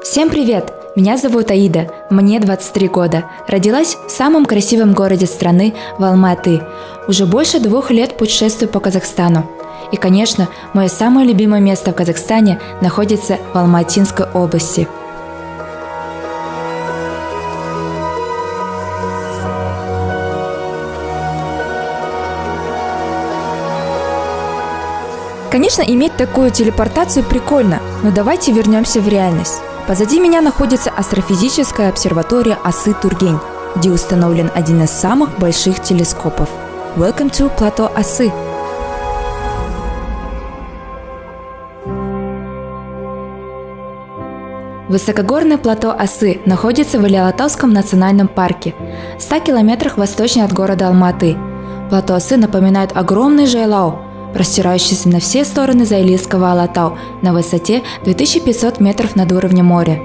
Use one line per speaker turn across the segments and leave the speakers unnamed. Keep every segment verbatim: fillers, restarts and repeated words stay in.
Всем привет! Меня зовут Аида, мне двадцать три года. Родилась в самом красивом городе страны, в Алма-Аты. Уже больше двух лет путешествую по Казахстану. И, конечно, мое самое любимое место в Казахстане находится в Алматинской области. Конечно, иметь такую телепортацию прикольно, но давайте вернемся в реальность. Позади меня находится астрофизическая обсерватория Асы-Тургень, где установлен один из самых больших телескопов. Welcome to Plateau Асы! Высокогорное плато Асы находится в Али-Алатауском национальном парке, в ста километрах восточнее от города Алма-Аты. Плато Асы напоминает огромный Жайлау, простирающийся на все стороны Заилийского Алатау на высоте две тысячи пятьсот метров над уровнем моря.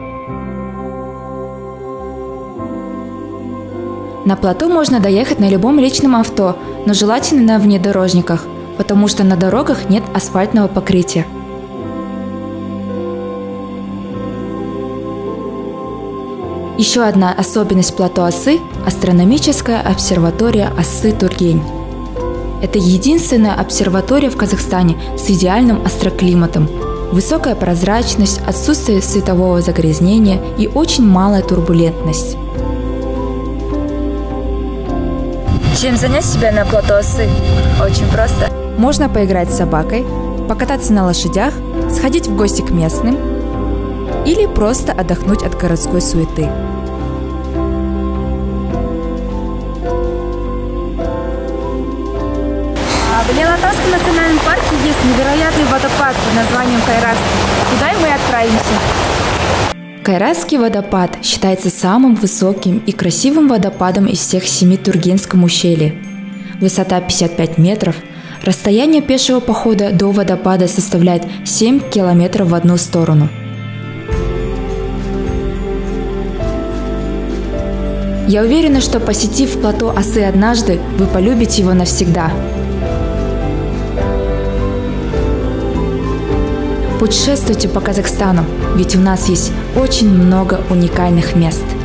На плато можно доехать на любом личном авто, но желательно на внедорожниках, потому что на дорогах нет асфальтного покрытия. Еще одна особенность плато Асы – астрономическая обсерватория Асы-Тургень. Это единственная обсерватория в Казахстане с идеальным астроклиматом. Высокая прозрачность, отсутствие светового загрязнения и очень малая турбулентность.
Чем занять себя на плато Асы? Очень просто.
Можно поиграть с собакой, покататься на лошадях, сходить в гости к местным или просто отдохнуть от городской суеты.
В Али-Алатауском национальном парке есть невероятный водопад под названием Кайрасский. Туда и мы отправимся.
Кайрасский водопад считается самым высоким и красивым водопадом из всех семи в Тургенском ущелье. Высота пятьдесят пять метров, расстояние пешего похода до водопада составляет семь километров в одну сторону. Я уверена, что посетив плато Асы однажды, вы полюбите его навсегда. Путешествуйте по Казахстану, ведь у нас есть очень много уникальных мест.